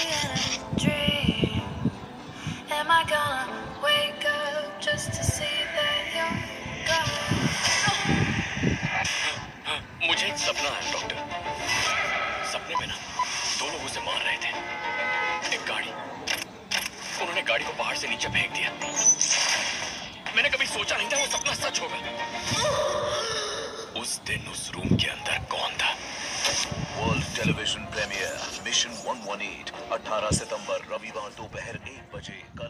in a dream? Am I gonna wake up just to see that you're gone? मुझे एक सपना है doctor. सपने में ना दो लोग उसे मार रहे थे। एक गाड़ी, उन्होंने गाड़ी को पहाड़ से नीचे फेंक दिया। मैंने कभी सोचा नहीं था वो सपना सच होगा। उस दिन उस रूम के अंदर कौन था? वर्ल्ड टेलीविजन प्रीमियर मिशन 118 18 सितंबर रविवार दोपहर 1 बजे।